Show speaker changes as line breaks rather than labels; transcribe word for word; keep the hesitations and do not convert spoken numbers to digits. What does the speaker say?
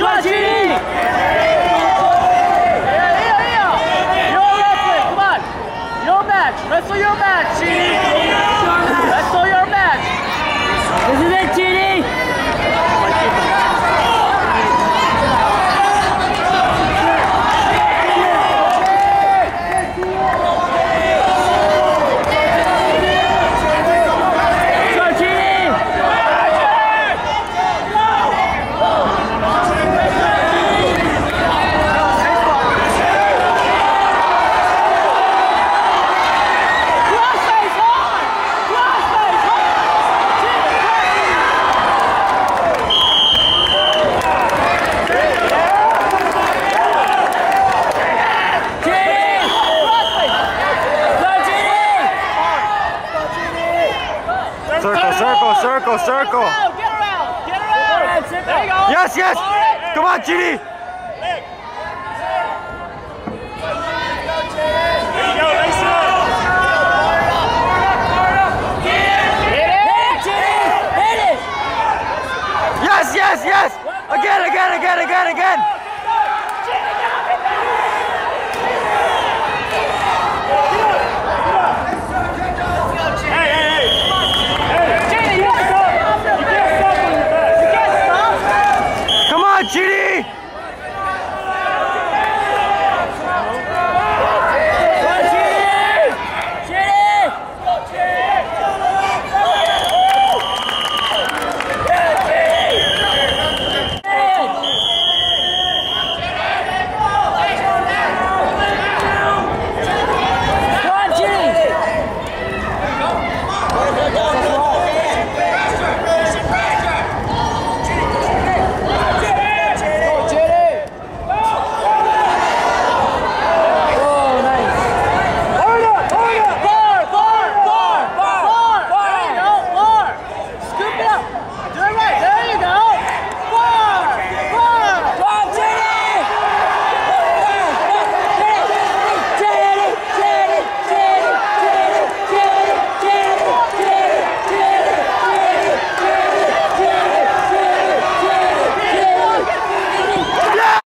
on, Chidi! Come on! Your match! Wrestle your match, Chidi! Wrestle your match! This is it, Chidi!
Circle, circle, circle, circle.
Get around, get around, get around. There you go.
Yes, yes. Come on, Chidi. Yes, yes, yes. Again, again, again, again, again.